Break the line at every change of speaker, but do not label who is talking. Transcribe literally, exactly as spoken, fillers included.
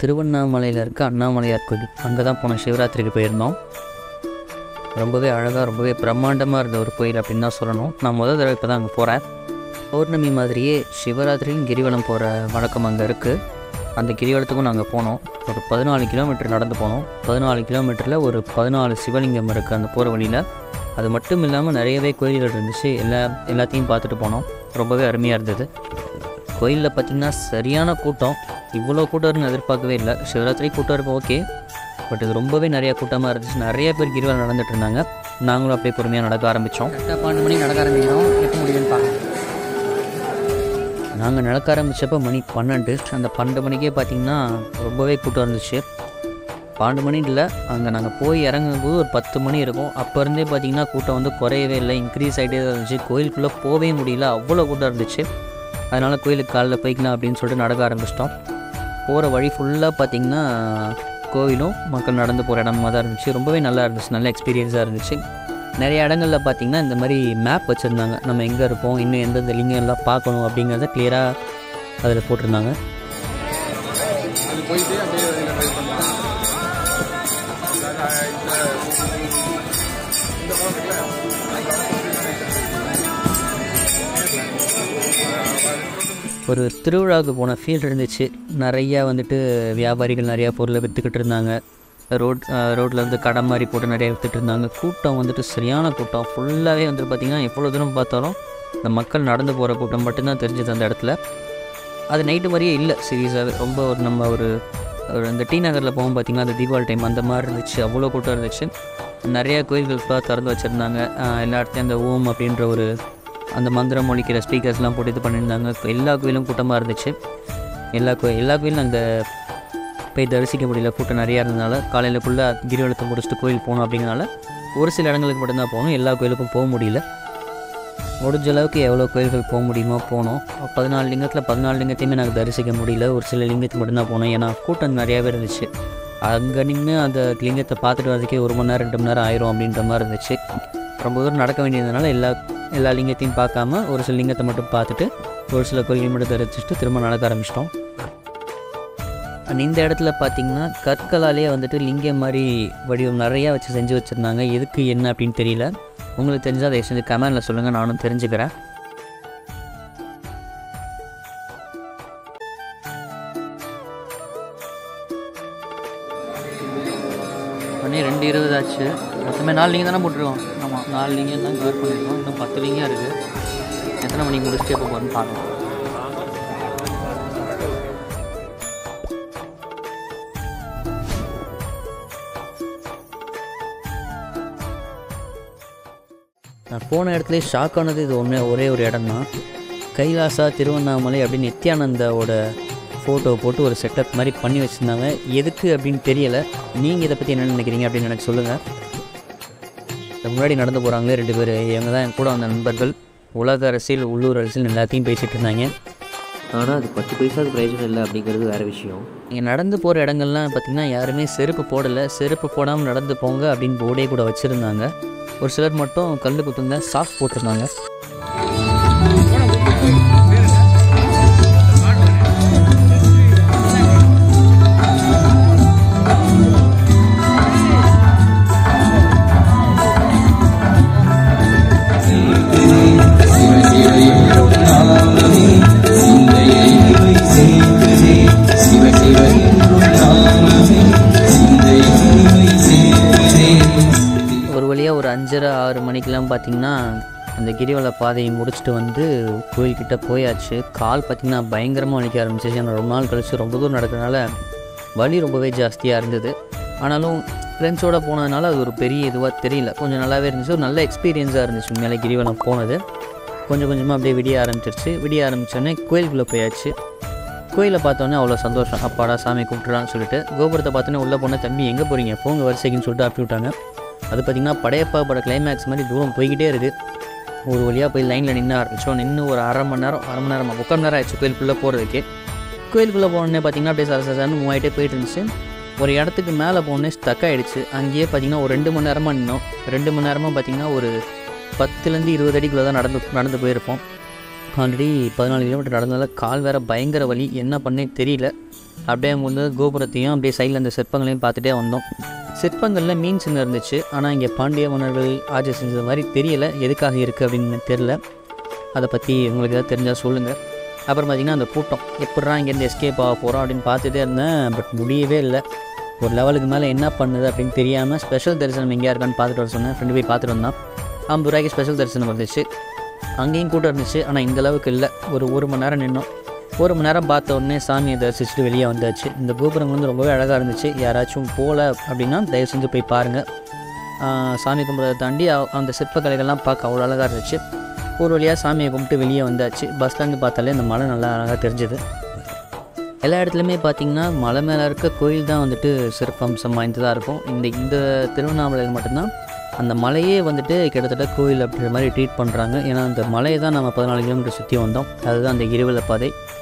திருவண்ணாமலையில் இருக்க அண்ணாமலையார் கோயில் அங்கே தான் போனோம். சிவராத்திரிக்கு போயிருந்தோம். ரொம்பவே அழகாக ரொம்பவே பிரம்மாண்டமாக இருந்த ஒரு கோயில் அப்படின்னு தான் சொல்லணும். நான் முதல் தடவை இப்போ தான் அங்கே போகிறேன். பௌர்ணமி மாதிரியே சிவராத்திரியும் கிரிவலம் போகிற வழக்கம் அங்கே இருக்குது. அந்த கிரிவலத்துக்கும் நாங்கள் போனோம். ஒரு பதினாலு கிலோமீட்டர் நடந்து போனோம். பதினாலு கிலோமீட்டரில் ஒரு பதினாலு சிவலிங்கம் இருக்குது அந்த போகிற வழியில். அது மட்டும் இல்லாமல் நிறையவே கோயில்கள் இருந்துச்சு. எல்லா எல்லாத்தையும் பார்த்துட்டு போனோம். ரொம்பவே அருமையாக இருந்தது. கோயிலில் பார்த்திங்கன்னா சரியான கூட்டம். இவ்வளோ கூட்டம் இருக்குன்னு எதிர்பார்க்கவே இல்லை. சிவராத்திரி கூட்டம் இருக்கும் ஓகே, பட் இது ரொம்பவே நிறையா கூட்டமாக இருந்துச்சு. நிறைய பேர் கிரிவலம் நடந்துகிட்டு இருந்தாங்க. நாங்களும் அப்படியே பொறுமையாக நடக்க ஆரம்பித்தோம்.
கரெக்டாக பன்னெண்டு மணிக்கு நடக்க ஆரம்பிக்கிறோம். எப்போ முடியும்னு பார்க்கலாம்.
நாங்கள் நடக்க ஆரம்பித்தப்போ மணி பன்னெண்டு. அந்த பன்னெண்டு மணிக்கே பார்த்திங்கன்னா ரொம்பவே கூட்டம் இருந்துச்சு. பன்னெண்டு மணி இல்லை, அங்கே நாங்கள் போய் இறங்கும்போது ஒரு பத்து மணி இருக்கும். அப்போ இருந்தே பார்த்திங்கன்னா கூட்டம் வந்து குறையவே இல்லை, இன்க்ரீஸ் ஆகிட்டே தான் இருந்துச்சு. கோயிலுக்குள்ளே போகவே முடியல, அவ்வளோ கூட்டம் இருந்துச்சு. அதனால் கோயிலுக்கு காலைல போய்க்கலாம் அப்படின்னு சொல்லிட்டு நடக்க ஆரம்பிச்சிட்டோம். போகிற வழி ஃபுல்லாக பார்த்திங்கன்னா கோவிலும் மக்கள் நடந்து போகிற இடமா தான் இருந்துச்சு. ரொம்பவே நல்லா இருந்துச்சு, நல்ல எக்ஸ்பீரியன்ஸாக இருந்துச்சு. நிறைய இடங்களில் பார்த்திங்கன்னா இந்த மாதிரி மேப் வச்சுருந்தாங்க. நம்ம எங்கே இருப்போம், இன்னும் எந்தெந்த லிங்கம் எல்லாம் பார்க்கணும் அப்படிங்கிறத கிளியராக அதில் போட்டிருந்தாங்க. ஒரு திருவிழாவுக்கு போன ஃபீல் இருந்துச்சு. நிறையா வந்துட்டு வியாபாரிகள் நிறையா பொருளை விற்றுக்கிட்டு இருந்தாங்க. ரோட் ரோட்டில் வந்து கடை மாதிரி போட்டு நிறையா விற்றுட்டு இருந்தாங்க. கூட்டம் வந்துட்டு சரியான கூட்டம். ஃபுல்லாகவே வந்துட்டு பார்த்திங்கன்னா எவ்வளோ தூரம் பார்த்தாலும் இந்த மக்கள் நடந்து போகிற கூட்டம் மட்டும்தான் தெரிஞ்சது அந்த இடத்துல. அது நைட்டு மாதிரியே இல்லை, சீரியஸாகவே ரொம்ப ஒரு நம்ம ஒரு ஒரு இந்த டி நகரில் போகும் பார்த்திங்கன்னா அந்த தீபாவளி டைம் அந்த மாதிரி இருந்துச்சு. அவ்வளோ கூட்டம் இருந்துச்சு. நிறையா கோயில்கள் ஃபுல்லாக திறந்து வச்சுருந்தாங்க. எல்லா இடத்துலையும் அந்த ஓம் அப்படின்ற ஒரு அந்த மந்திரம் ஒழிக்கிற ஸ்பீக்கர்ஸ்லாம் போட்டு இது பண்ணியிருந்தாங்க. எல்லா கோயிலும் கூட்டமாக இருந்துச்சு. எல்லா கோயில் எல்லா கோயிலும் அங்கே போய் தரிசிக்க முடியல, கூட்டம் நிறையா இருந்ததுனால. காலையிலக்குள்ளே கிரிவலத்தை முடிச்சுட்டு கோயில் போகணும் அப்படிங்கிறனால ஒரு சில இடங்களுக்கு மட்டும்தான் போகணும். எல்லா கோயிலுக்கும் போக முடியல. முடிஞ்ச அளவுக்கு எவ்வளோ கோயில்கள் போக முடியுமோ போனோம். பதினாலு லிங்கத்தில் பதினாலு லிங்கத்தையுமே நாங்கள் தரிசிக்க முடியல. ஒரு சில லிங்கத்துக்கு மட்டும்தான் போனோம். ஏன்னா கூட்டம் நிறையாவே இருந்துச்சு. அங்கே நின்று அந்த லிங்கத்தை பார்த்துட்டு வரதுக்கே ஒரு மணி நேரம் ரெண்டு மணி நேரம் ஆயிரும் அப்படின்ற மாதிரி இருந்துச்சு. ரொம்ப தூரம் நடக்க வேண்டியதுனால எல்லா எல்லா லிங்கத்தையும் பார்க்காம ஒரு சில லிங்கத்தை மட்டும் பார்த்துட்டு ஒரு சில கோயில்கள் மட்டும் தரிசிச்சுட்டு திரும்ப நடக்க ஆரம்பிச்சிட்டோம். இந்த இடத்துல பார்த்திங்கன்னா கற்களாலேயே வந்துட்டு லிங்கம் மாதிரி வடிவம் நிறையா வச்சு செஞ்சு வச்சுருந்தாங்க. எதுக்கு என்ன அப்படின்னு தெரியல. உங்களுக்கு தெரிஞ்சால் அதை செஞ்சு கமெண்டில் சொல்லுங்கள், நானும் தெரிஞ்சுக்கிறேன். பண்ணி ரெண்டு இருபது ஆச்சு. மொத்தமே நாலு லிங்கம் தானே போட்டுருக்கோம். ஆமாம், நாலு லிங்கம் தான் கவர் பண்ணியிருக்கோம். இன்னும் பத்து லிங்கம் இருக்குது. எத்தனை மணிக்கு முடிச்சுட்டு எப்போ போகிறோன்னு பார்க்கலாம். நான் போன இடத்துல ஷாக் ஆனது இது ஒன்று ஒரே ஒரு இடம் தான். கைலாசா திருவண்ணாமலை அப்படின்னு நித்யானந்தாவோட ஃபோட்டோ போட்டு ஒரு செட்டப் மாதிரி பண்ணி வச்சுருந்தாங்க. எதுக்கு அப்படின்னு தெரியலை. நீங்கள் இதை பற்றி என்ன நினைக்கிறீங்க அப்படின்னு எனக்கு சொல்லுங்கள். முன்னாடி நடந்து போகிறாங்களே ரெண்டு பேர், இவங்க தான் என் கூட வந்த நண்பர்கள். உலக அரசியல் உள்ளூர் அரசியல் எல்லாத்தையும் பேசிகிட்டு இருந்தாங்க.
ஆனால் அது பத்து பைசாவுக்கு பிரயோஜனம் இல்லை அப்படிங்கிறது வேறு விஷயம்.
நீங்கள் நடந்து போகிற இடங்கள்லாம் பார்த்திங்கன்னா யாருமே செருப்பு போடலை. செருப்பு போடாமல் நடந்து போங்க அப்படின்னு போர்டே கூட வச்சுருந்தாங்க. ஒரு சிலர் மட்டும் கல் குத்துங்க சாக்ஸ் போட்டிருந்தாங்க. ஒரு வழியாக ஒரு அஞ்சரை ஆறு மணிக்கெலாம் பார்த்திங்கன்னா அந்த கிரிவல பாதையை முடிச்சுட்டு வந்து கோயில்கிட்ட போயாச்சு. கால் பார்த்திங்கன்னா பயங்கரமாக வலிக்க ஆரம்பிச்சிச்சு. ஆனால் ரொம்ப நாள் கழிச்சு ரொம்ப தூரம் நடக்கிறதுனால வலி ரொம்பவே ஜாஸ்தியாக இருந்தது. ஆனாலும் ஃப்ரெண்ட்ஸோடு போனதுனால அது ஒரு பெரிய இதுவாக தெரியல. கொஞ்சம் நல்லாவே இருந்துச்சு. ஒரு நல்ல எக்ஸ்பீரியன்ஸாக இருந்துச்சு மேலே கிரிவலம் போனது. கொஞ்சம் கொஞ்சமாக அப்படியே விடிய ஆரம்பிச்சிருச்சு. விடிய ஆரம்பித்தோடனே கோயிலுக்குள்ளே போயாச்சு. கோயிலை பார்த்தோன்னே அவ்வளோ சந்தோஷம். அப்பாடா சாமி கூப்பிட்றான்னு சொல்லிட்டு கோபுரத்தை பார்த்தோன்னே உள்ளே போனால் தம்பி எங்கே போகிறீங்க போங்க வரிசைக்குன்னு சொல்லிட்டு அப்படி விட்டாங்க. அது பார்த்திங்கன்னா படையப்பா பட கிளைமேக்ஸ் மாதிரி தூரம் போய்கிட்டே இருக்குது. ஒரு வழியாக போய் லைனில் நின்று ஆரம்பித்தோம். நின்று ஒரு அரை மணி நேரம் அரை மணி நேரமாக முக்கால் மணி நேரம் ஆயிடுச்சு கோயிலுக்குள்ளே போகிறதுக்கு. கோயிலுக்குள்ளே போனோடனே பார்த்திங்கன்னா அப்படியே சர சரன்னு மூவ் ஆகிட்டே போயிட்டு இருந்துச்சு. ஒரு இடத்துக்கு மேலே போனே ஸ்டக் ஆகிடுச்சு. அங்கேயே பார்த்திங்கன்னா ஒரு ரெண்டு மணி நேரமாக நின்னோம். ரெண்டு மணி நேரமாக பார்த்திங்கன்னா ஒரு பத்துலேருந்து இருபது அடிக்குள்ளே தான் நடந்து நடந்து போயிருப்போம். ஆல்ரெடி பதினாலு கிலோமீட்டர் நடந்ததால் கால் வேறு பயங்கர வலி. என்ன பண்ணே தெரியல. அப்படியே அங்கே வந்து கோபுரத்தையும் அப்படியே சைடில் அந்த சிற்பங்களையும் பார்த்துட்டே வந்தோம். சிற்பங்களில் மீன் சின்னம் இருந்துச்சு. ஆனால் இங்கே பாண்டிய மன்னர்கள் ஆட்சி செஞ்சது மாதிரி தெரியலை. எதுக்காக இருக்குது அப்படின்னு தெரில. அதை பற்றி உங்களுக்கு எதாவது தெரிஞ்சால் சொல்லுங்கள். அப்புறம் பார்த்திங்கன்னா அந்த கூட்டம் எப்பட்றா இங்கேருந்து எஸ்கேப் ஆக போகிறோம் அப்படின்னு பார்த்துட்டே இருந்தேன். பட் முடியவே இல்லை. ஒரு லெவலுக்கு மேலே என்ன பண்ணுது அப்படின்னு தெரியாமல் ஸ்பெஷல் தரிசனம் எங்கேயா இருக்கான்னு பார்த்துட்டு வர சொன்னேன். ஃப்ரெண்டு போய் பார்த்துட்டு வந்தான். ஐம்பது ரூபாய்க்கு ஸ்பெஷல் தரிசனம் வந்துச்சு. அங்கேயும் கூட்டம் இருந்துச்சு. ஆனால் இந்த அளவுக்கு இல்லை. ஒரு ஒரு மணி நேரம் நின்னோம். ஒரு மணி நேரம் பார்த்த உடனே சாமியை தரிசிச்சுட்டு வெளியே வந்தாச்சு. இந்த கோபுரங்கள் வந்து ரொம்பவே அழகாக இருந்துச்சு. யாராச்சும் போகல அப்படின்னா தயவு செஞ்சு போய் பாருங்கள். சாமி கும்பிட்றதை தாண்டி அந்த சிற்பக்கலைகள்லாம் பார்க்க அவ்வளோ அழகாக இருந்துச்சு. ஒரு வழியாக சாமியை கும்பிட்டு வெளியே வந்தாச்சு. பஸ் ஸ்டாண்டு பார்த்தாலே இந்த மலை நல்லா அழகாக தெரிஞ்சுது. எல்லா இடத்துலையுமே பார்த்திங்கன்னா மலை மேலே இருக்க கோயில் தான் வந்துட்டு சிறப்பம்சம் வாய்ந்ததாக இருக்கும். இந்த இந்த திருவண்ணாமலையில் மட்டும்தான் அந்த மலையே வந்துட்டு கிட்டத்தட்ட கோயில் அப்படின்ற மாதிரி ட்ரீட் பண்ணுறாங்க. ஏன்னா அந்த மலையை தான் நம்ம பதினாலு கிலோமீட்டர் சுற்றி வந்தோம். அதுதான் அந்த கிரிவல பாதை.